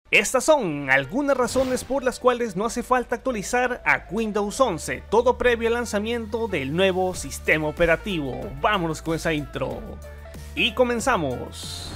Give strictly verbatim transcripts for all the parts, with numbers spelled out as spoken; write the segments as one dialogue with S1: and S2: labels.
S1: Estas son algunas razones por las cuales no hace falta actualizar a Windows once, todo previo al lanzamiento del nuevo sistema operativo. Vámonos con esa intro y comenzamos.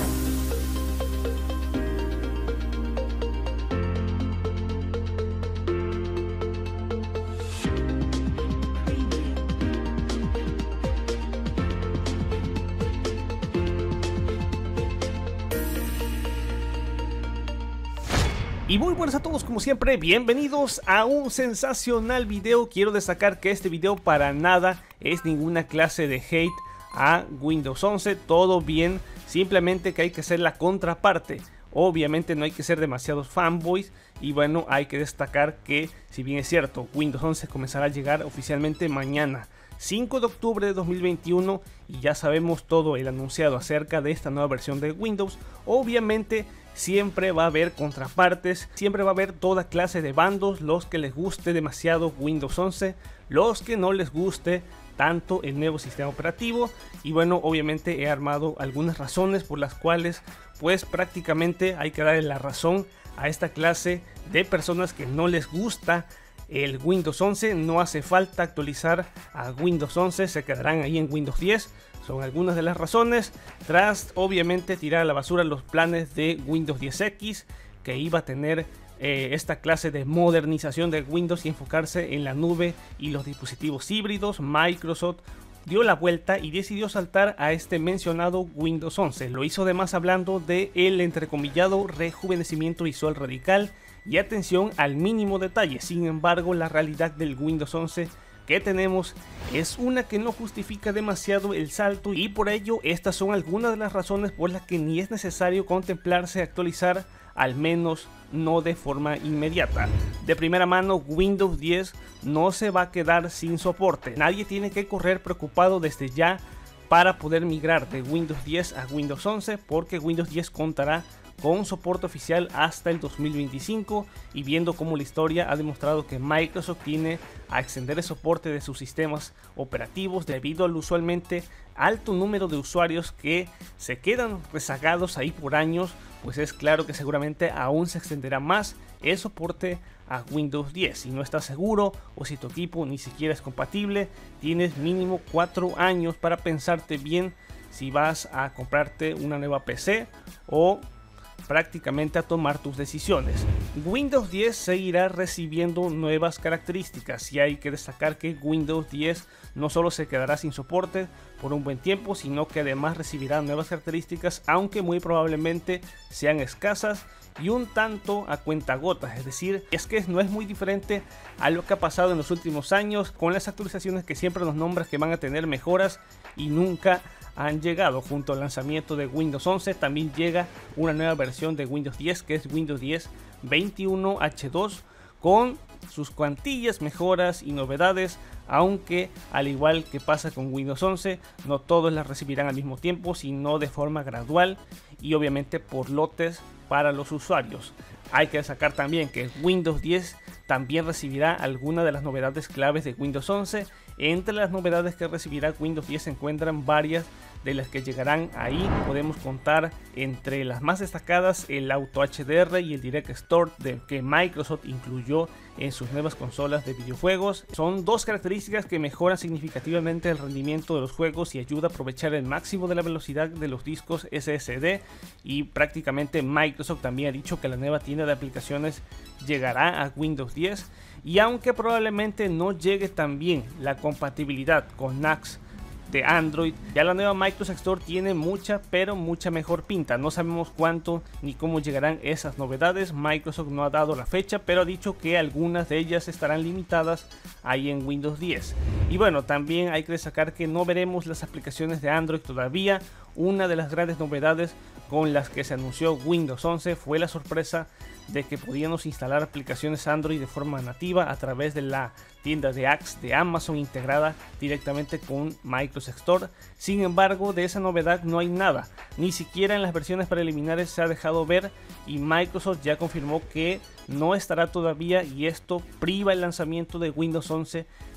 S1: Y muy buenas a todos, como siempre, bienvenidos a un sensacional video. Quiero destacar que este video para nada es ninguna clase de hate a Windows once, todo bien, simplemente que hay que ser la contraparte. Obviamente no hay que ser demasiados fanboys y bueno, hay que destacar que si bien es cierto, Windows once comenzará a llegar oficialmente mañana, cinco de octubre de dos mil veintiuno, y ya sabemos todo el anunciado acerca de esta nueva versión de Windows. Obviamente siempre va a haber contrapartes, siempre va a haber toda clase de bandos, los que les guste demasiado Windows once, los que no les guste tanto el nuevo sistema operativo. Y bueno, obviamente he armado algunas razones por las cuales pues prácticamente hay que darle la razón a esta clase de personas que no les gusta el Windows once. No hace falta actualizar a Windows once, se quedarán ahí en Windows diez. Son algunas de las razones, tras obviamente tirar a la basura los planes de Windows diez equis, que iba a tener eh, esta clase de modernización de Windows y enfocarse en la nube y los dispositivos híbridos. Microsoft dio la vuelta y decidió saltar a este mencionado Windows once. Lo hizo además hablando de el entrecomillado rejuvenecimiento visual radical y atención al mínimo detalle. Sin embargo, la realidad del Windows once que tenemos es una que no justifica demasiado el salto, y por ello estas son algunas de las razones por las que ni es necesario contemplarse actualizar, al menos no de forma inmediata. De primera mano, Windows diez no se va a quedar sin soporte. Nadie tiene que correr preocupado desde ya para poder migrar de Windows diez a Windows once, porque Windows diez contará con soporte oficial hasta el dos mil veinticinco, y viendo cómo la historia ha demostrado que Microsoft tiene a extender el soporte de sus sistemas operativos debido al usualmente alto número de usuarios que se quedan rezagados ahí por años, pues es claro que seguramente aún se extenderá más el soporte a Windows diez. Si no estás seguro o si tu equipo ni siquiera es compatible, tienes mínimo cuatro años para pensarte bien si vas a comprarte una nueva P C o prácticamente a tomar tus decisiones. Windows diez seguirá recibiendo nuevas características, y hay que destacar que Windows diez no solo se quedará sin soporte por un buen tiempo, sino que además recibirá nuevas características, aunque muy probablemente sean escasas y un tanto a cuentagotas. Es decir, es que no es muy diferente a lo que ha pasado en los últimos años con las actualizaciones que siempre nos nombran que van a tener mejoras y nunca han llegado. Junto al lanzamiento de Windows once también llega una nueva versión de Windows diez, que es Windows diez veintiuno H dos, con sus cuantillas mejoras y novedades, aunque al igual que pasa con Windows once, no todos las recibirán al mismo tiempo, sino de forma gradual y obviamente por lotes para los usuarios. Hay que destacar también que Windows diez también recibirá algunas de las novedades claves de Windows once. Entre las novedades que recibirá Windows diez se encuentran varias de las que llegarán ahí. Podemos contar entre las más destacadas el Auto H D R y el Direct Store de que Microsoft incluyó en sus nuevas consolas de videojuegos. Son dos características que mejoran significativamente el rendimiento de los juegos y ayuda a aprovechar el máximo de la velocidad de los discos S S D, y prácticamente Microsoft también ha dicho que la nueva tienda de aplicaciones llegará a Windows diez, y aunque probablemente no llegue también la compatibilidad con N A S de Android, ya la nueva Microsoft Store tiene mucha pero mucha mejor pinta. No sabemos cuánto ni cómo llegarán esas novedades. Microsoft no ha dado la fecha, pero ha dicho que algunas de ellas estarán limitadas ahí en Windows diez. Y bueno, también hay que destacar que no veremos las aplicaciones de Android todavía. Una de las grandes novedades con las que se anunció Windows once fue la sorpresa de que podíamos instalar aplicaciones Android de forma nativa a través de la tienda de apps de Amazon integrada directamente con Microsoft Store. Sin embargo, de esa novedad no hay nada, ni siquiera en las versiones preliminares se ha dejado ver, y Microsoft ya confirmó que no estará todavía, y esto priva el lanzamiento de Windows once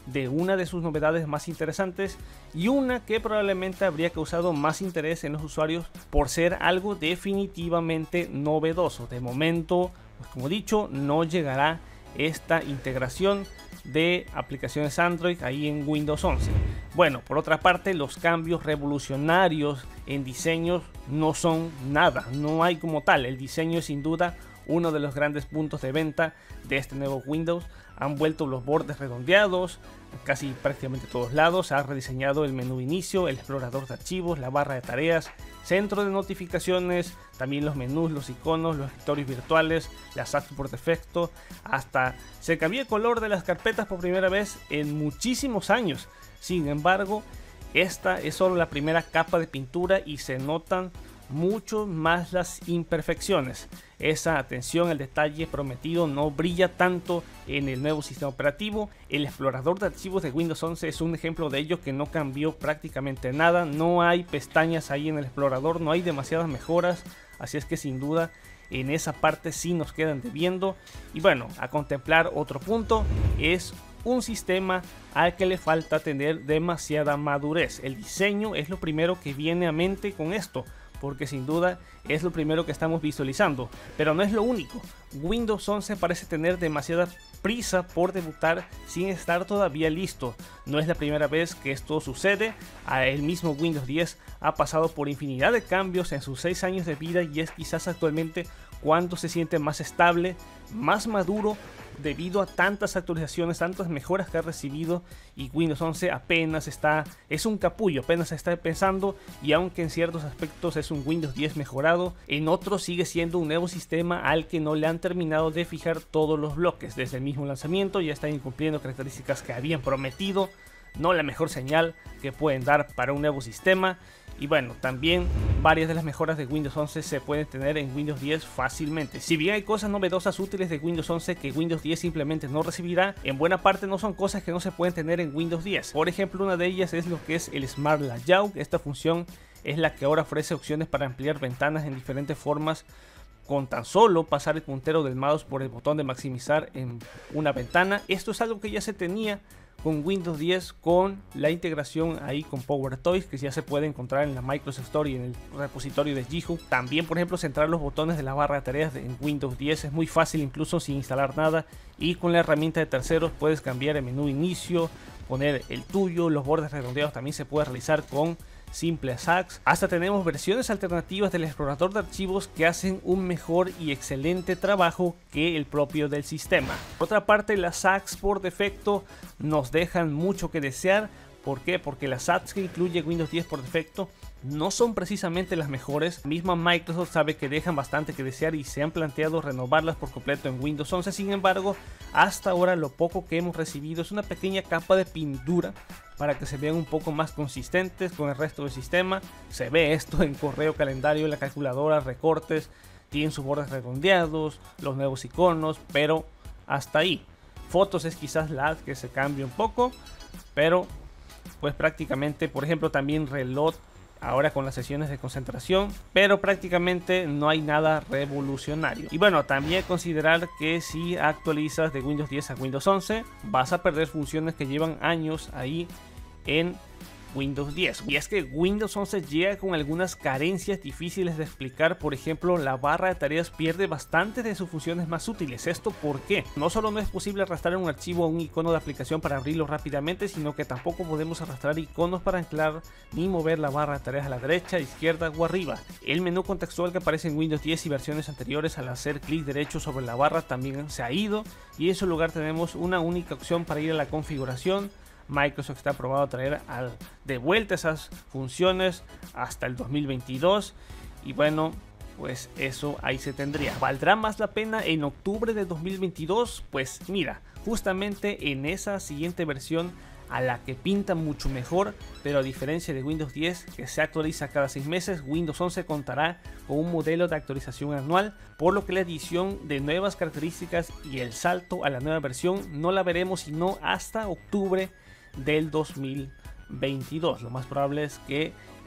S1: de una de sus novedades más interesantes y una que probablemente habría causado más interés en los usuarios por ser algo definitivamente novedoso. De momento, pues como he dicho, no llegará esta integración de aplicaciones Android ahí en Windows once. Bueno, por otra parte, los cambios revolucionarios en diseños no son nada, no hay como tal. El diseño es sin duda uno de los grandes puntos de venta de este nuevo Windows. Han vuelto los bordes redondeados casi prácticamente todos lados, se ha rediseñado el menú inicio, el explorador de archivos, la barra de tareas, centro de notificaciones, también los menús, los iconos, los escritorios virtuales, las apps por defecto, hasta se cambió el color de las carpetas por primera vez en muchísimos años. Sin embargo, esta es solo la primera capa de pintura y se notan mucho más las imperfecciones. Esa atención al detalle prometido no brilla tanto en el nuevo sistema operativo. El explorador de archivos de Windows once es un ejemplo de ello, que no cambió prácticamente nada. No hay pestañas ahí en el explorador, no hay demasiadas mejoras, así es que sin duda en esa parte sí nos quedan debiendo. Y bueno, a contemplar otro punto es un sistema al que le falta tener demasiada madurez. El diseño es lo primero que viene a mente con esto, porque sin duda es lo primero que estamos visualizando, pero no es lo único. Windows once parece tener demasiada prisa por debutar sin estar todavía listo. No es la primera vez que esto sucede. El mismo Windows diez ha pasado por infinidad de cambios en sus seis años de vida y es quizás actualmente cuando se siente más estable, más maduro, debido a tantas actualizaciones, tantas mejoras que ha recibido, y Windows once apenas está, es un capullo, apenas está empezando, y aunque en ciertos aspectos es un Windows diez mejorado, en otros sigue siendo un nuevo sistema al que no le han terminado de fijar todos los bloques. Desde el mismo lanzamiento ya están incumpliendo características que habían prometido, no la mejor señal que pueden dar para un nuevo sistema. Y bueno, también varias de las mejoras de Windows once se pueden tener en Windows diez fácilmente. Si bien hay cosas novedosas útiles de Windows once que Windows diez simplemente no recibirá, en buena parte no son cosas que no se pueden tener en Windows diez. Por ejemplo, una de ellas es lo que es el Smart Layout. Esta función es la que ahora ofrece opciones para ampliar ventanas en diferentes formas, con tan solo pasar el puntero del mouse por el botón de maximizar en una ventana. Esto es algo que ya se tenía con Windows diez, con la integración ahí con PowerToys, que ya se puede encontrar en la Microsoft Store y en el repositorio de Github. También, por ejemplo, centrar los botones de la barra de tareas en Windows diez es muy fácil, incluso sin instalar nada, y con la herramienta de terceros puedes cambiar el menú inicio, poner el tuyo. Los bordes redondeados también se puede realizar con simples hacks. Hasta tenemos versiones alternativas del explorador de archivos que hacen un mejor y excelente trabajo que el propio del sistema. Por otra parte, las hacks por defecto nos dejan mucho que desear. ¿Por qué? Porque las hacks que incluye Windows diez por defecto no son precisamente las mejores. La misma Microsoft sabe que dejan bastante que desear y se han planteado renovarlas por completo en Windows once. Sin embargo, hasta ahora lo poco que hemos recibido es una pequeña capa de pintura para que se vean un poco más consistentes con el resto del sistema. Se ve esto en correo, calendario, la calculadora, recortes, tienen sus bordes redondeados, los nuevos iconos, pero hasta ahí. Fotos es quizás la que se cambia un poco, pero pues prácticamente, por ejemplo, también reloj ahora con las sesiones de concentración, pero prácticamente no hay nada revolucionario. Y bueno, también considerar que si actualizas de Windows diez a Windows once, vas a perder funciones que llevan años ahí en Windows diez. Y es que Windows once llega con algunas carencias difíciles de explicar. Por ejemplo, la barra de tareas pierde bastante de sus funciones más útiles. ¿Esto por qué? No solo no es posible arrastrar un archivo a un icono de aplicación para abrirlo rápidamente, sino que tampoco podemos arrastrar iconos para anclar ni mover la barra de tareas a la derecha, izquierda o arriba. El menú contextual que aparece en Windows diez y versiones anteriores, al hacer clic derecho sobre la barra, también se ha ido, y en su lugar tenemos una única opción para ir a la configuración. Microsoft está probado a traer al, de vuelta esas funciones hasta el dos mil veintidós, y bueno, pues eso ahí se tendría. ¿Valdrá más la pena en octubre de dos mil veintidós? Pues mira, justamente en esa siguiente versión, a la que pinta mucho mejor, pero a diferencia de Windows diez, que se actualiza cada seis meses, Windows once contará con un modelo de actualización anual, por lo que la edición de nuevas características y el salto a la nueva versión no la veremos sino hasta octubre del dos mil veintidós. Lo más probable es que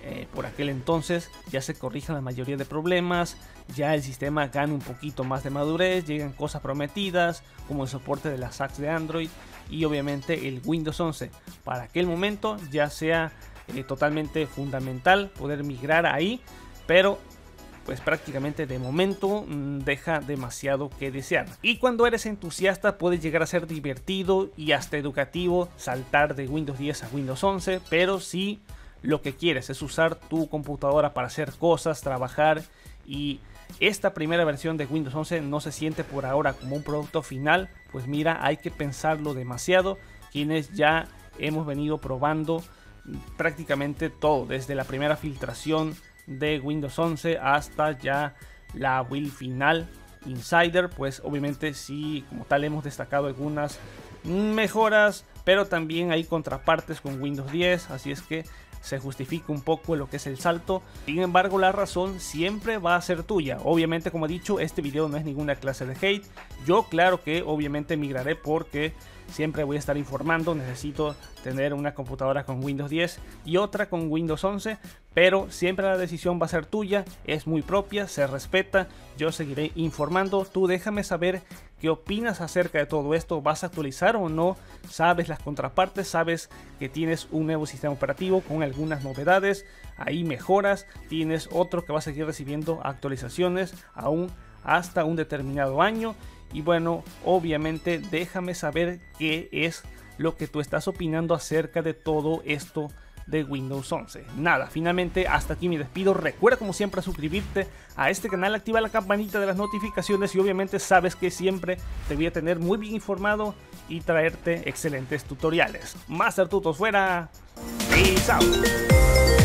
S1: eh, por aquel entonces ya se corrijan la mayoría de problemas, ya el sistema gana un poquito más de madurez, llegan cosas prometidas como el soporte de las A X de Android y obviamente el Windows once para aquel momento ya sea eh, totalmente fundamental poder migrar ahí, pero pues prácticamente de momento mmm, deja demasiado que desear. Y cuando eres entusiasta puede llegar a ser divertido y hasta educativo saltar de Windows diez a Windows once, pero si lo que quieres es usar tu computadora para hacer cosas, trabajar, y esta primera versión de Windows once no se siente por ahora como un producto final, pues mira, hay que pensarlo demasiado. Quienes ya hemos venido probando prácticamente todo, desde la primera filtración de Windows once hasta ya la build final Insider, pues obviamente sí, como tal hemos destacado algunas mejoras, pero también hay contrapartes con Windows diez, así es que se justifica un poco lo que es el salto. Sin embargo, la razón siempre va a ser tuya. Obviamente, como he dicho, este video no es ninguna clase de hate. Yo claro que obviamente migraré porque siempre voy a estar informando. Necesito tener una computadora con Windows diez y otra con Windows once, pero siempre la decisión va a ser tuya, es muy propia, se respeta. Yo seguiré informando, tú déjame saber qué opinas acerca de todo esto. ¿Vas a actualizar o no? ¿Sabes las contrapartes? ¿Sabes que tienes un nuevo sistema operativo con algunas novedades? Ahí mejoras, tienes otro que va a seguir recibiendo actualizaciones aún hasta un determinado año. Y bueno, obviamente déjame saber qué es lo que tú estás opinando acerca de todo esto de Windows once. Nada, finalmente hasta aquí me despido. Recuerda como siempre suscribirte a este canal, activa la campanita de las notificaciones y obviamente sabes que siempre te voy a tener muy bien informado y traerte excelentes tutoriales. Master Tutos fuera y chao.